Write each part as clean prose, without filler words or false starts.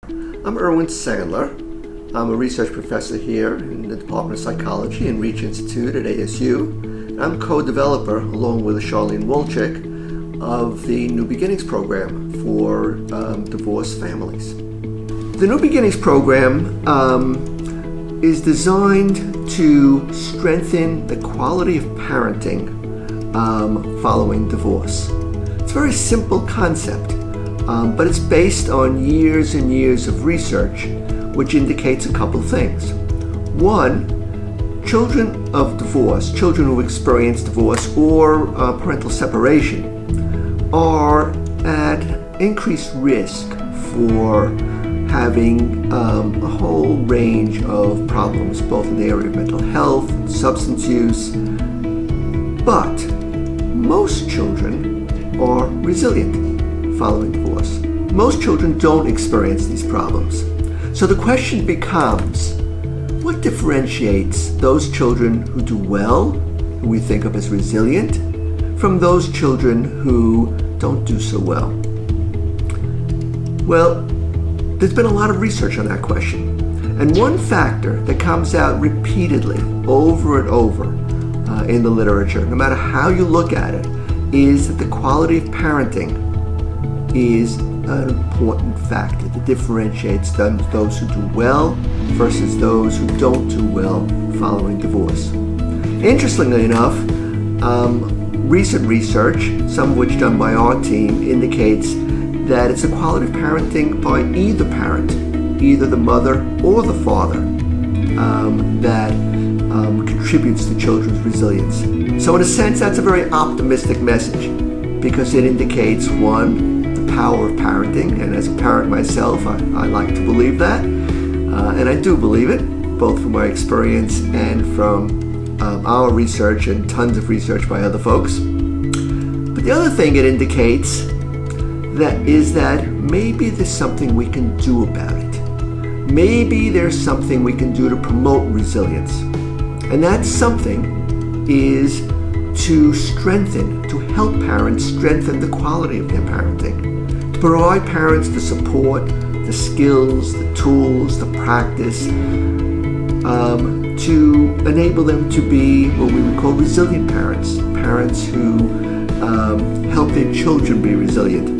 I'm Irwin Sandler. I'm a research professor here in the Department of Psychology and Regents Institute at ASU. I'm co-developer, along with Sharlene Wolchik, of the New Beginnings program for divorced families. The New Beginnings program is designed to strengthen the quality of parenting following divorce. It's a very simple concept, but it's based on years and years of research, which indicates a couple things. One, children of divorce, children who experience divorce or parental separation, are at increased risk for having a whole range of problems, both in the area of mental health, substance use. But most children are resilient following divorce. Most children don't experience these problems. So the question becomes, what differentiates those children who do well, who we think of as resilient, from those children who don't do so well? Well, there's been a lot of research on that question. And one factor that comes out repeatedly over and over in the literature, no matter how you look at it, is that the quality of parenting is an important factor that differentiates those who do well versus those who don't do well following divorce. Interestingly enough, recent research, some of which done by our team, indicates that it's a quality of parenting by either parent, either the mother or the father, that contributes to children's resilience. So in a sense, that's a very optimistic message, because it indicates, one, the power of parenting, and as a parent myself, I like to believe that, and I do believe it, both from my experience and from our research and tons of research by other folks. But the other thing it indicates is that maybe there's something we can do about it. Maybe there's something we can do to promote resilience. And that something is to help parents strengthen the quality of their parenting, to provide parents the support, the skills, the tools, the practice, to enable them to be what we would call resilient parents, parents who help their children be resilient.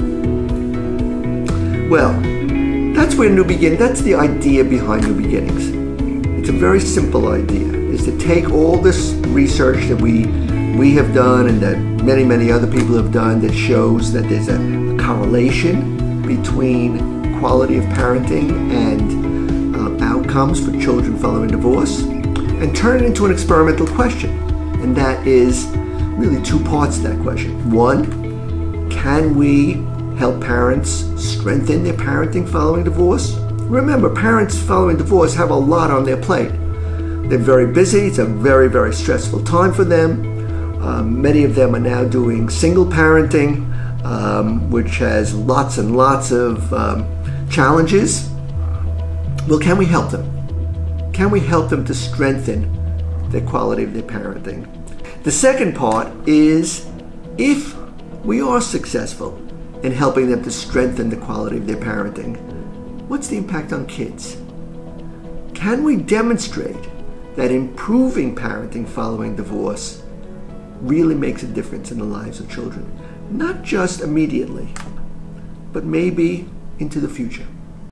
Well, that's the idea behind New Beginnings. It's a very simple idea, is to take all this research that we have done and that many, many other people have done that shows that there's a correlation between quality of parenting and outcomes for children following divorce, and turn it into an experimental question. And that is really two parts to that question. One, can we help parents strengthen their parenting following divorce? Remember, parents following divorce have a lot on their plate. They're very busy. It's a very, very stressful time for them. Many of them are now doing single parenting, which has lots and lots of challenges. Well, can we help them? Can we help them to strengthen the quality of their parenting? The second part is, if we are successful in helping them to strengthen the quality of their parenting, what's the impact on kids? Can we demonstrate that improving parenting following divorce really makes a difference in the lives of children? Not just immediately, but maybe into the future.